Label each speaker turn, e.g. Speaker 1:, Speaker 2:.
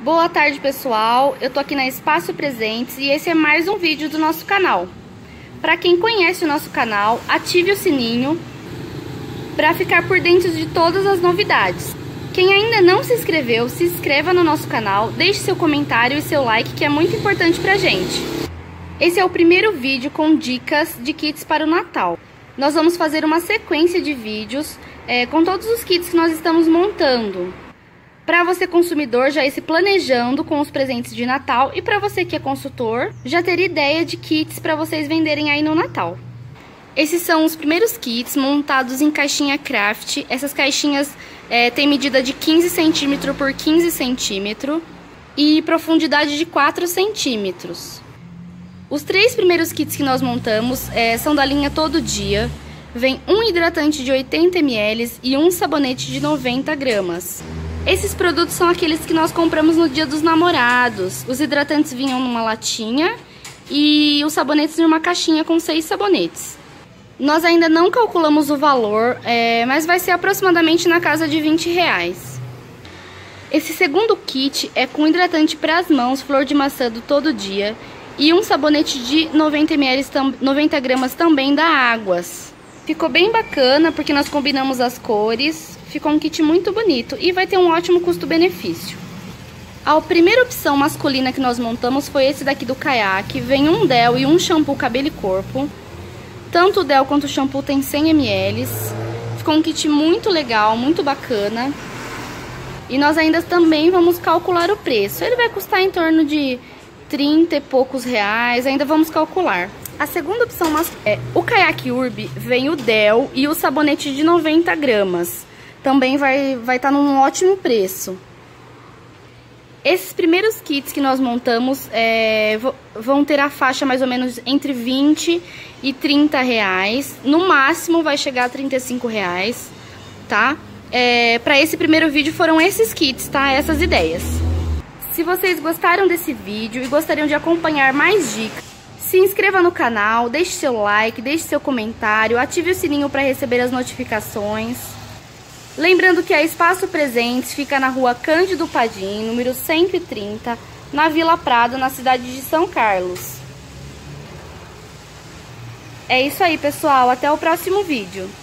Speaker 1: Boa tarde, pessoal. Eu tô aqui na Espaço Presentes e esse é mais um vídeo do nosso canal. Para quem conhece o nosso canal, ative o sininho para ficar por dentro de todas as novidades. Quem ainda não se inscreveu, se inscreva no nosso canal, deixe seu comentário e seu like, que é muito importante pra gente. Esse é o primeiro vídeo com dicas de kits para o Natal. Nós vamos fazer uma sequência de vídeos com todos os kits que nós estamos montando. Para você consumidor já ir se planejando com os presentes de Natal e para você que é consultor já ter ideia de kits para vocês venderem aí no Natal. Esses são os primeiros kits montados em caixinha craft. Essas caixinhas têm medida de 15 cm por 15 cm e profundidade de 4 cm. Os 3 primeiros kits que nós montamos são da linha Todo Dia. Vem um hidratante de 80 ml e um sabonete de 90 gramas. Esses produtos são aqueles que nós compramos no Dia dos Namorados. Os hidratantes vinham numa latinha e os sabonetes em uma caixinha com 6 sabonetes. Nós ainda não calculamos o valor, mas vai ser aproximadamente na casa de R$20. Esse segundo kit é com hidratante para as mãos, Flor de Maçã do Todo Dia, e um sabonete de 90 ml, 90 gramas também da Águas. Ficou bem bacana porque nós combinamos as cores, ficou um kit muito bonito e vai ter um ótimo custo-benefício. A primeira opção masculina que nós montamos foi esse daqui do Caiaque. Vem um Dell e um shampoo cabelo e corpo. Tanto o Dell quanto o shampoo tem 100 ml. Ficou um kit muito legal, muito bacana. E nós ainda também vamos calcular o preço. Ele vai custar em torno de 30 e poucos reais, ainda vamos calcular. A segunda opção é o Caiaque Urbi, vem o Dell e o sabonete de 90 gramas. Também vai estar num ótimo preço. Esses primeiros kits que nós montamos vão ter a faixa mais ou menos entre 20 e 30 reais. No máximo vai chegar a 35 reais, tá? Para esse primeiro vídeo foram esses kits, tá? Essas ideias. Se vocês gostaram desse vídeo e gostariam de acompanhar mais dicas, se inscreva no canal, deixe seu like, deixe seu comentário, ative o sininho para receber as notificações. Lembrando que a Espaço Presentes fica na rua Cândido Padim, número 130, na Vila Prado, na cidade de São Carlos. É isso aí, pessoal. Até o próximo vídeo.